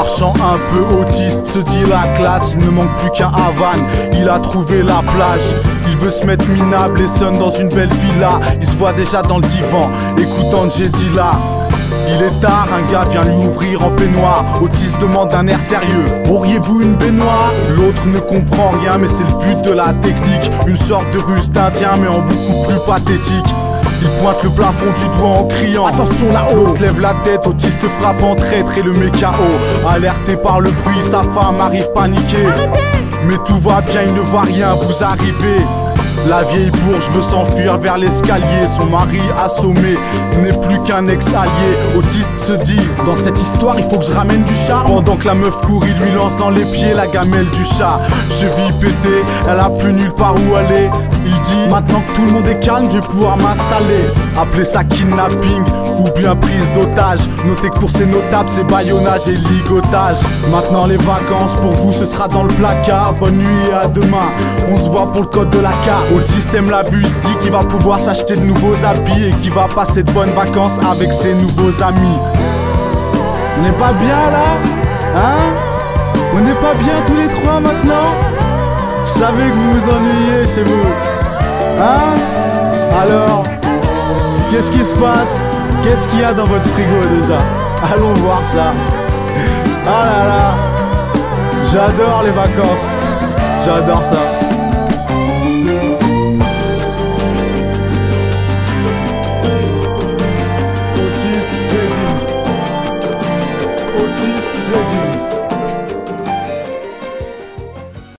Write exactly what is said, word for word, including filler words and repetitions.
marchand un peu autiste se dit la classe, il ne manque plus qu'un Havane, il a trouvé la plage. Il veut se mettre minable et sonne dans une belle villa. Il se voit déjà dans le divan, écoutant Jedila. Il est tard, un gars vient lui ouvrir en peignoir. Autiste demande d'un air sérieux: auriez-vous une baignoire? L'autre ne comprend rien, mais c'est le but de la technique. Une sorte de ruse d'Indien, mais en beaucoup plus pathétique. Il pointe le plafond du doigt en criant: attention là-haut! L'autre lève la tête, autiste frappe en traître et le met K O. Alerté par le bruit, sa femme arrive paniquée. Mais tout va bien, il ne voit rien, vous arrivez. La vieille bourge veut s'enfuir vers l'escalier. Son mari assommé n'est plus qu'un ex-allié. Autiste se dit: dans cette histoire il faut que je ramène du charme. Pendant que la meuf court, il lui lance dans les pieds la gamelle du chat. Cheville pétée, elle a plus nulle part où aller. Il dit: maintenant que tout le monde est calme, je vais pouvoir m'installer. Appelez ça kidnapping ou bien prise d'otage. Notez que pour ces notables c'est bâillonnage et ligotage. Maintenant les vacances pour vous ce sera dans le placard. Bonne nuit et à demain, on se voit pour le code de la carte. Autiste aime la vue, il se dit qu'il va pouvoir s'acheter de nouveaux habits et qu'il va passer de bonnes vacances avec ses nouveaux amis. On n'est pas bien là? Hein? On n'est pas bien tous les trois maintenant? Je savais que vous vous ennuyez chez vous. Hein? Alors, qu'est-ce qui se passe? Qu'est-ce qu'il y a dans votre frigo déjà? Allons voir ça. Ah là là, j'adore les vacances. J'adore ça.